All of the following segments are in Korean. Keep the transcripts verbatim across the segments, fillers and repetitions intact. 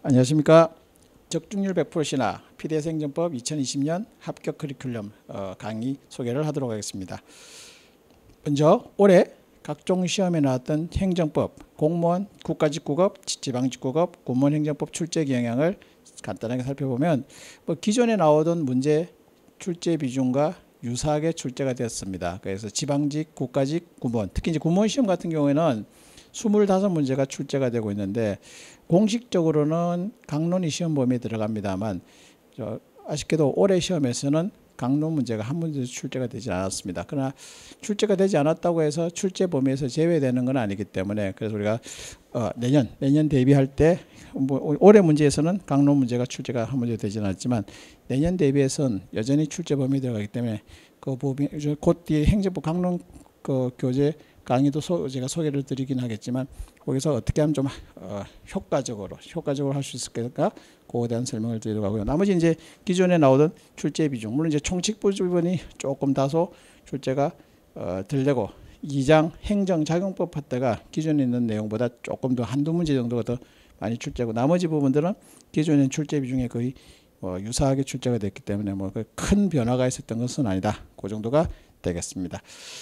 안녕하십니까. 적중률 백 퍼센트 신화 피디에스 행정법 이천이십 년 합격 커리큘럼 어, 강의 소개를 하도록 하겠습니다. 먼저 올해 각종 시험에 나왔던 행정법, 공무원, 국가직구급, 지방직구급, 공무원행정법 출제 영향을 간단하게 살펴보면 뭐 기존에 나오던 문제 출제 비중과 유사하게 출제가 되었습니다. 그래서 지방직, 국가직, 공무원, 특히 이제 공무원 시험 같은 경우에는 이십오 문제가 출제가 되고 있는데 공식적으로는 강론이 시험 범위에 들어갑니다만 아쉽게도 올해 시험에서는 강론 문제가 한 문제도 출제가 되지 않았습니다. 그러나 출제가 되지 않았다고 해서 출제 범위에서 제외되는 건 아니기 때문에 그래서 우리가 어, 내년 내년 대비할 때 뭐, 올해 문제에서는 강론 문제가 출제가 한 문제 되지는 않았지만 내년 대비해서는 여전히 출제 범위에 들어가기 때문에 그 범위 곧 뒤에 행정부 강론 그 교재 강의도 소, 제가 소개를 드리긴 하겠지만 거기서 어떻게 하면 좀 어, 효과적으로 효과적으로 할 수 있을까 그거에 대한 설명을 드리려고 하고요. 나머지 이제 기존에 나오던 출제 비중 물론 이제 총칙부 부분이 조금 다소 출제가 어, 덜 되고 이 장 행정작용법 파트가 기존에 있는 내용보다 조금 더 한두 문제 정도가 더 많이 출제고 나머지 부분들은 기존에 있는 출제 비중에 거의 어, 유사하게 출제가 됐기 때문에 뭐 큰 변화가 있었던 것은 아니다. 그 정도가 되겠습니다.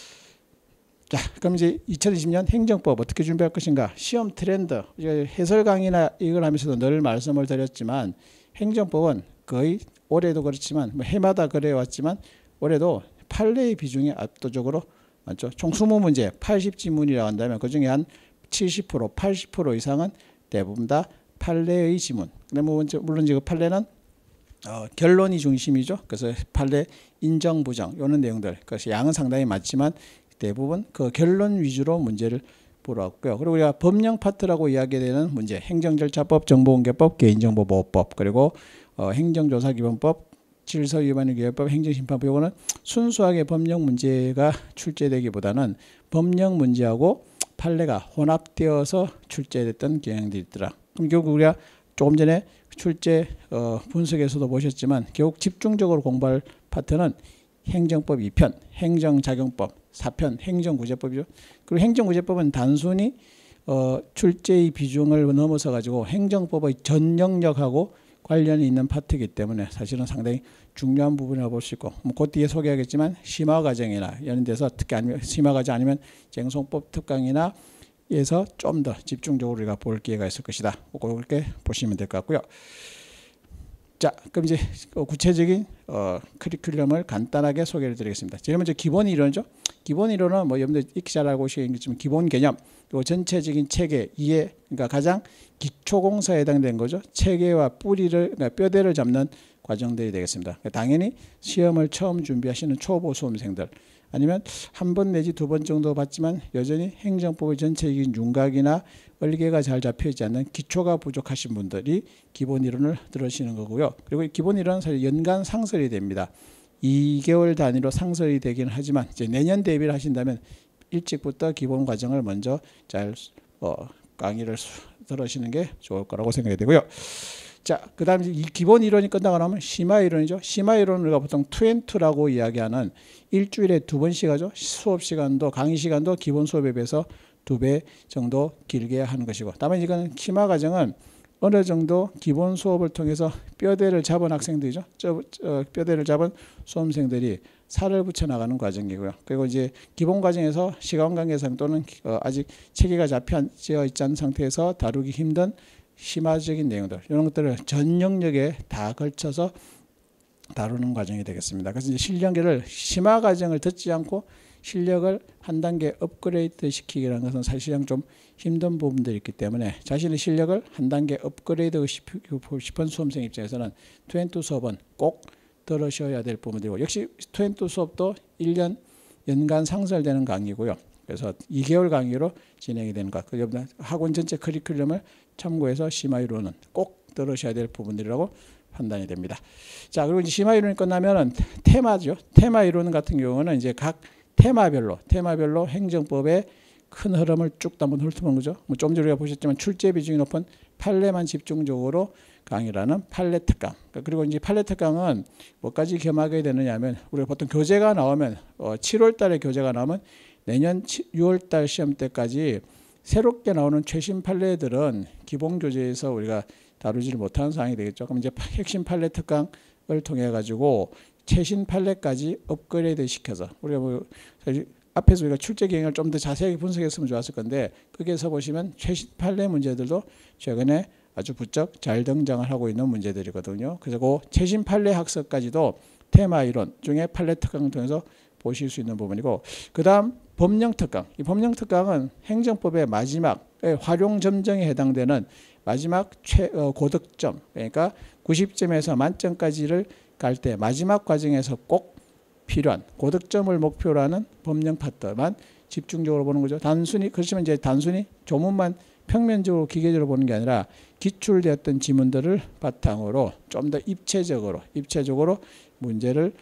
자, 그럼 이제 이천이십 년 행정법 어떻게 준비할 것인가? 시험 트렌드, 해설 강의나 이걸 하면서도 늘 말씀을 드렸지만 행정법은 거의 올해도 그렇지만 뭐 해마다 그래왔지만 올해도 판례의 비중이 압도적으로 많죠. 총 이십 문제 팔십 지문이라고 한다면 그중에 한 칠십 퍼센트, 팔십 퍼센트 이상은 대부분 다 판례의 지문. 물론 이제 그 판례는 어, 결론이 중심이죠. 그래서 판례 인정, 부정 이런 내용들. 그래서 양은 상당히 많지만 대부분 그 결론 위주로 문제를 보러왔고요. 그리고 우리가 법령 파트라고 이야기되는 문제, 행정절차법, 정보공개법, 개인정보보호법, 그리고 어, 행정조사기본법, 질서위반기획법, 행정심판법 이거는 순수하게 법령 문제가 출제되기보다는 법령 문제하고 판례가 혼합되어서 출제됐던 경향들이 있더라. 그럼 결국 우리가 조금 전에 출제 어, 분석에서도 보셨지만 결국 집중적으로 공부할 파트는 행정법 이 편, 행정작용법 사 편, 행정구제법이죠. 그리고 행정구제법은 단순히 어, 출제의 비중을 넘어서 가지고 행정법의 전 영역하고 관련이 있는 파트이기 때문에 사실은 상당히 중요한 부분이라고 볼 수 있고 뭐 그 뒤에 소개하겠지만 심화과정이나 이런 데서 특히 아니면 심화과정 아니면 쟁송법 특강이나 에서 좀 더 집중적으로 우리가 볼 기회가 있을 것이다. 그렇게 보시면 될 것 같고요. 자, 그럼 이제 구체적인 어, 커리큘럼을 간단하게 소개를 드리겠습니다. 제일 먼저 기본 이론이죠. 기본 이론은 뭐 여러분들 익히 잘 알고 계시겠지만 기본 개념, 그리고 전체적인 체계, 이해, 그러니까 가장 기초 공사에 해당되는 거죠. 체계와 뿌리를, 그러니까 뼈대를 잡는 과정들이 되겠습니다. 당연히 시험을 처음 준비하시는 초보 수험생들, 아니면 한 번 내지 두 번 정도 봤지만 여전히 행정법의 전체적인 윤곽이나 얼개가 잘 잡혀있지 않는 기초가 부족하신 분들이 기본 이론을 들으시는 거고요. 그리고 기본 이론은 사실 연간 상설이 됩니다. 이 개월 단위로 상설이 되긴 하지만 이제 내년 대비를 하신다면 일찍부터 기본 과정을 먼저 잘 어, 강의를 들으시는 게 좋을 거라고 생각이 되고요. 자, 그 다음에 이 기본 이론이 끝나고 나면 심화 이론이죠. 심화 이론을 우리가 보통 투 앤 투라고 이야기하는 일주일에 두 번씩 하죠. 수업 시간도 강의 시간도 기본 수업에 비해서 두 배 정도 길게 하는 것이고, 다만 이거는 심화 과정은 어느 정도 기본 수업을 통해서 뼈대를 잡은 학생들이죠. 저, 저, 뼈대를 잡은 수험생들이 살을 붙여 나가는 과정이고요. 그리고 이제 기본 과정에서 시간 관계상 또는 어, 아직 체계가 잡혀 있지 않은 상태에서 다루기 힘든 심화적인 내용들 이런 것들을 전 영역에 다 걸쳐서 다루는 과정이 되겠습니다. 그래서 이제 실력을 심화 과정을 듣지 않고 실력을 한 단계 업그레이드 시키기라는 것은 사실상 좀 힘든 부분들이 있기 때문에 자신의 실력을 한 단계 업그레이드 싶은 수험생 입장에서는 투 앤 투 수업은 꼭 들으셔야 될 부분들이고, 역시 투 앤 투 수업도 일 년 연간 상설되는 강의고요. 그래서 이 개월 강의로 진행이 되는 것. 여러분 학원 전체 커리큘럼을 참고해서 심화 이론은 꼭 들으셔야 될 부분들이라고 판단이 됩니다. 자, 그리고 이제 심화 이론이 끝나면은 테마죠. 테마 이론 같은 경우는 이제 각 테마별로 테마별로 행정법의 큰 흐름을 쭉 한번 훑어보는 거죠. 뭐 좀 전에 우리가 보셨지만 출제 비중이 높은 판례만 집중적으로 강의라는 판례 특강. 그리고 이제 판례 특강은 뭐까지 겸하게 되느냐면 우리가 보통 교재가 나오면 어, 칠월 달에 교재가 나오면 내년 유월 달 시험 때까지 새롭게 나오는 최신 판례들은 기본 교재에서 우리가 다루지를 못하는 상황이 되겠죠. 그럼 이제 핵심 판례 특강을 통해 가지고 최신 판례까지 업그레이드 시켜서 우리가 뭐 앞에서 우리가 출제 경향을 좀 더 자세하게 분석했으면 좋았을 건데 거기에서 보시면 최신 판례 문제들도 최근에 아주 부쩍 잘 등장을 하고 있는 문제들이거든요. 그래서 그 최신 판례 학습까지도 테마 이론 중에 판례 특강을 통해서 보실 수 있는 부분이고, 그 다음 법령 특강. 이 법령 특강은 행정법의 마지막 활용 점정에 해당되는 마지막 최, 어, 고득점, 그러니까 구십 점에서 만점까지를 갈 때 마지막 과정에서 꼭 필요한 고득점을 목표로 하는 법령 파트만 집중적으로 보는 거죠. 단순히 그렇지만 이제 단순히 조문만 평면적으로 기계적으로 보는 게 아니라 기출되었던 지문들을 바탕으로 좀 더 입체적으로 입체적으로 문제를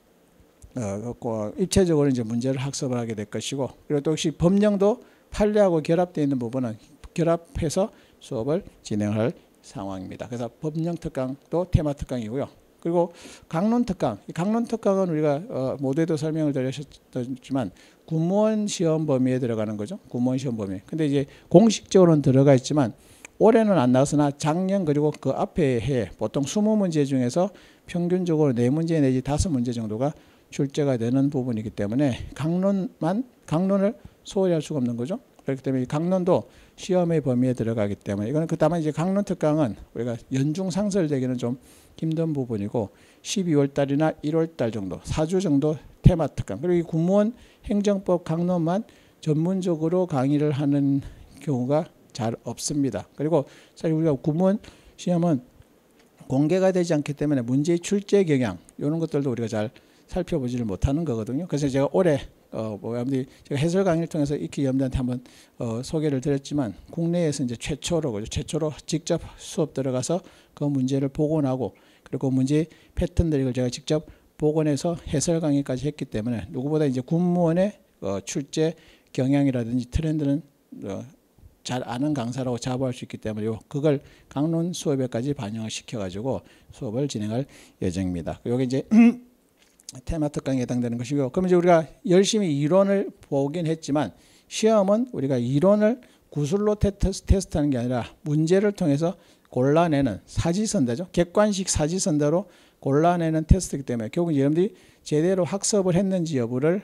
어, 입체적으로 이제 문제를 학습을 하게 될 것이고, 그리고 또 역시 법령도 판례하고 결합되어 있는 부분은 결합해서 수업을 진행할 상황입니다. 그래서 법령 특강도 테마 특강이고요. 그리고 강론 특강, 강론 특강은 우리가 어, 모두에도 설명을 드렸지만 구무원 시험 범위에 들어가는 거죠. 구무원 시험 범위. 근데 이제 공식적으로는 들어가 있지만 올해는 안 나왔으나 작년 그리고 그 앞에 해 보통 이십 문제 중에서 평균적으로 네 문제 내지 다섯 문제 정도가 출제가 되는 부분이기 때문에 강론만 강론을 소홀히 할 수가 없는 거죠. 그렇기 때문에 강론도 시험의 범위에 들어가기 때문에 이거는 그 다만 이제 강론 특강은 우리가 연중 상설되기는 좀 힘든 부분이고 십이월 달이나 일월 달 정도 사 주 정도 테마 특강, 그리고 이 공무원 행정법 강론만 전문적으로 강의를 하는 경우가 잘 없습니다. 그리고 사실 우리가 공무원 시험은 공개가 되지 않기 때문에 문제의 출제 경향 이런 것들도 우리가 잘 살펴보지를 못하는 거거든요. 그래서 제가 올해 어, 뭐, 여러분들이 제가 해설 강의를 통해서 익히 여러분들한테 한번 어, 소개를 드렸지만 국내에서 이제 최초로, 그죠? 최초로 직접 수업 들어가서 그 문제를 복원하고 그리고 문제 패턴들을 제가 직접 복원해서 해설 강의까지 했기 때문에 누구보다 이제 공무원의 어, 출제 경향이라든지 트렌드는 어, 잘 아는 강사라고 자부할 수 있기 때문에 그걸 강론 수업에까지 반영을 시켜가지고 수업을 진행할 예정입니다. 여기 이제 테마 특강에 해당되는 것이고요. 그럼 이제 우리가 열심히 이론을 보긴 했지만 시험은 우리가 이론을 구술로 테스트하는 게 아니라 문제를 통해서 골라내는 사지선다죠. 객관식 사지선다로 골라내는 테스트이기 때문에 결국 여러분들이 제대로 학습을 했는지 여부를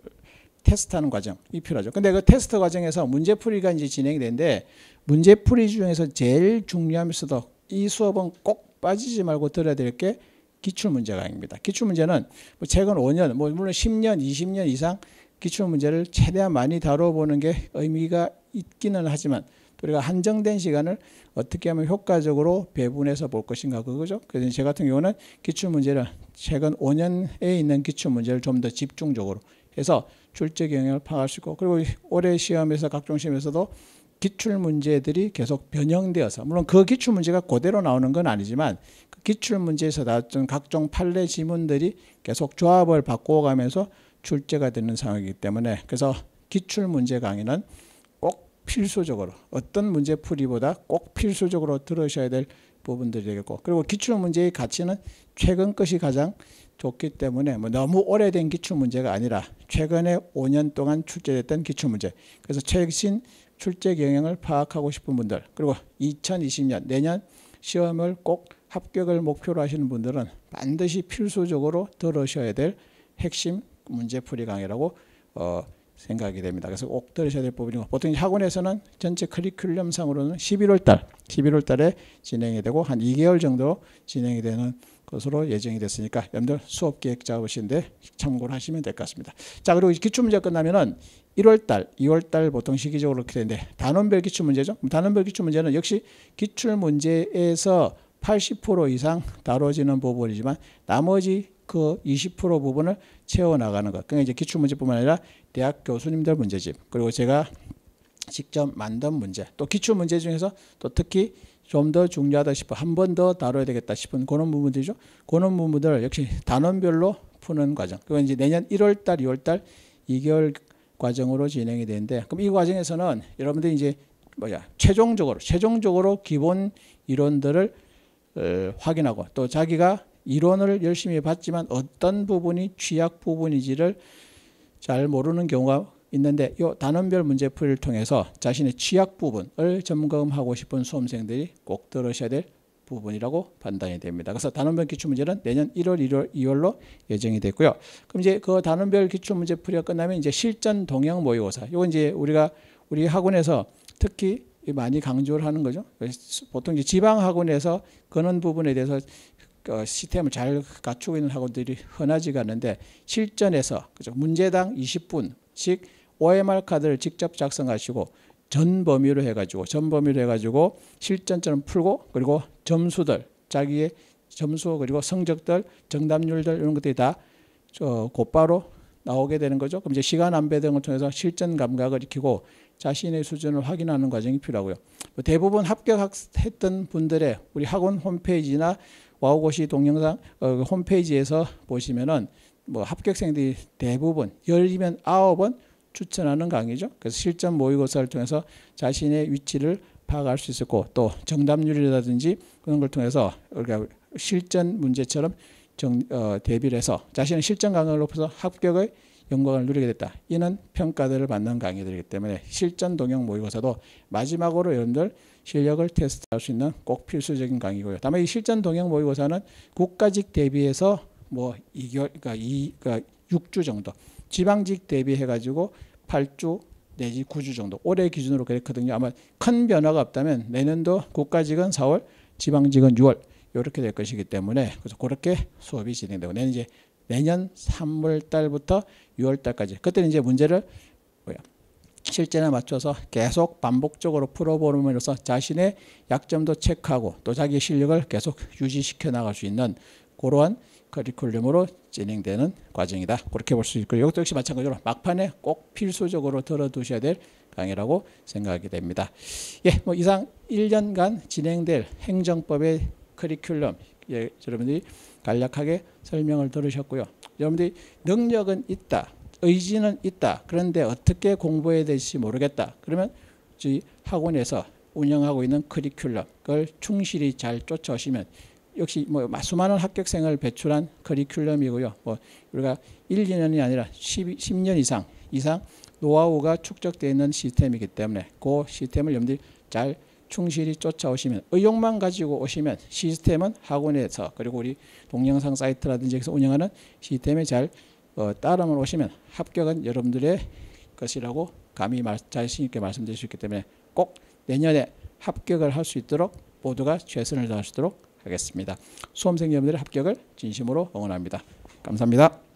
테스트하는 과정이 필요하죠. 근데 그 테스트 과정에서 문제풀이가 이제 진행이 되는데 문제풀이 중에서 제일 중요하면서도 이 수업은 꼭 빠지지 말고 들어야 될 게 기출문제 강의입니다. 기출문제는 뭐 최근 오 년, 뭐 물론 십 년, 이십 년 이상 기출문제를 최대한 많이 다뤄보는 게 의미가 있기는 하지만 또 우리가 한정된 시간을 어떻게 하면 효과적으로 배분해서 볼 것인가 그거죠. 그래서 제 같은 경우는 기출문제를 최근 오 년에 있는 기출문제를 좀 더 집중적으로 해서 출제 경향을 파악할 수 있고, 그리고 올해 시험에서 각종 시험에서도 기출문제들이 계속 변형되어서 물론 그 기출문제가 그대로 나오는 건 아니지만 그 기출문제에서 나왔던 각종 판례 지문들이 계속 조합을 바꿔가면서 출제가 되는 상황이기 때문에 그래서 기출문제 강의는 꼭 필수적으로 어떤 문제풀이보다 꼭 필수적으로 들으셔야 될 부분들이 되겠고, 그리고 기출문제의 가치는 최근 것이 가장 좋기 때문에 뭐 너무 오래된 기출문제가 아니라 최근에 오 년 동안 출제됐던 기출문제, 그래서 최신 출제 경향을 파악하고 싶은 분들, 그리고 이천이십 년 내년 시험을 꼭 합격을 목표로 하시는 분들은 반드시 필수적으로 들으셔야 될 핵심 문제풀이 강의라고 어, 생각이 됩니다. 그래서 꼭 들으셔야 될 부분이고, 보통 학원에서는 전체 커리큘럼상으로는 십일월 달, 십일월 달에 진행이 되고 한 이 개월 정도 진행이 되는 것으로 예정이 됐으니까 여러분들 수업 계획 잡으시는데 참고를 하시면 될 것 같습니다. 자, 그리고 기출문제 끝나면은 일월 달, 이월 달 보통 시기적으로 그렇게 되는데 단원별 기출문제죠. 단원별 기출문제는 역시 기출문제에서 팔십 퍼센트 이상 다뤄지는 부분이지만 나머지 그 이십 퍼센트 부분을 채워나가는 것. 그러니까 이제 기출문제뿐만 아니라 대학 교수님들 문제집, 그리고 제가 직접 만든 문제, 또 기출문제 중에서 또 특히 좀 더 중요하다 싶어 한 번 더 다뤄야 되겠다 싶은 그런 부분들이죠. 그런 부분들 역시 단원별로 푸는 과정. 그건 이제 내년 일월 달, 이월 달 이 개월 과정으로 진행이 되는데, 그럼 이 과정에서는 여러분들이 이제 뭐야 최종적으로 최종적으로 기본 이론들을 어, 확인하고 또 자기가 이론을 열심히 봤지만 어떤 부분이 취약 부분인지를 잘 모르는 경우가 있는데 이 단원별 문제풀이를 통해서 자신의 취약 부분을 점검하고 싶은 수험생들이 꼭 들으셔야 될 부분이라고 판단이 됩니다. 그래서 단원별 기출문제는 내년 일월, 일월, 이월로 예정이 됐고요. 그럼 이제 그 단원별 기출문제 풀이가 끝나면 이제 실전 동형 모의고사. 이건 이제 우리가 우리 학원에서 특히 많이 강조를 하는 거죠. 보통 이제 지방 학원에서 그런 부분에 대해서 그 시스템을 잘 갖추고 있는 학원들이 흔하지가 않는데 실전에서 그죠? 문제당 이십 분씩 오엠알 카드를 직접 작성하시고 전 범위로 해가지고 전 범위로 해가지고 실전처럼 풀고 그리고 점수들 자기의 점수 그리고 성적들 정답률들 이런 것들이 다 저 곧바로 나오게 되는 거죠. 그럼 이제 시간 안배 등을 통해서 실전 감각을 익히고 자신의 수준을 확인하는 과정이 필요하고요. 대부분 합격했던 분들의 우리 학원 홈페이지나 와우고시 동영상 어, 홈페이지에서 보시면은 뭐 합격생들이 대부분 열이면 아홉은 추천하는 강의죠. 그래서 실전 모의고사를 통해서 자신의 위치를 파악할 수 있었고 또 정답률이라든지 그런 걸 통해서 우리가 실전 문제처럼 정, 어, 대비를 해서 자신의 실전 강을 높여서 합격의 영광을 누리게 됐다. 이는 평가들을 받는 강의들이기 때문에 실전 동형 모의고사도 마지막으로 여러분들 실력을 테스트할 수 있는 꼭 필수적인 강의고요. 다만 이 실전 동형 모의고사는 국가직 대비해서 뭐 이 개월, 그러니까, 이, 그러니까 육 주 정도, 지방직 대비해가지고 팔 주 내지 구 주 정도, 올해 기준으로 그랬거든요. 아마 큰 변화가 없다면 내년도 국가직은 사월, 지방직은 유월 이렇게 될 것이기 때문에 그래서 그렇게 수업이 진행되고 내년 이제 내년 삼월 달부터 유월 달까지 그때는 이제 문제를 뭐야 실전에 맞춰서 계속 반복적으로 풀어보면서 자신의 약점도 체크하고 또 자기의 실력을 계속 유지시켜 나갈 수 있는 그러한 커리큘럼으로 진행되는 과정이다. 그렇게 볼 수 있고 이것도 역시 마찬가지로 막판에 꼭 필수적으로 들어두셔야 될 강의라고 생각이 됩니다. 예, 뭐 이상 일 년간 진행될 행정법의 커리큘럼 예, 여러분들이 간략하게 설명을 들으셨고요. 여러분들이 능력은 있다. 의지는 있다. 그런데 어떻게 공부해야 될지 모르겠다. 그러면 저희 학원에서 운영하고 있는 커리큘럼 그걸 충실히 잘 쫓아오시면 역시 뭐 수많은 합격생을 배출한 커리큘럼이고요. 뭐 우리가 일, 이 년이 아니라 십, 십 년 이상 이상 노하우가 축적되어 있는 시스템이기 때문에 그 시스템을 여러분들이 잘 충실히 쫓아오시면 의욕만 가지고 오시면 시스템은 학원에서 그리고 우리 동영상 사이트라든지 여기서 운영하는 시스템에 잘 어, 따라만 오시면 합격은 여러분들의 것이라고 감히 말, 자신 있게 말씀드릴 수 있기 때문에 꼭 내년에 합격을 할 수 있도록 모두가 최선을 다할 수 있도록 하겠습니다. 수험생 여러분들의 합격을 진심으로 응원합니다. 감사합니다.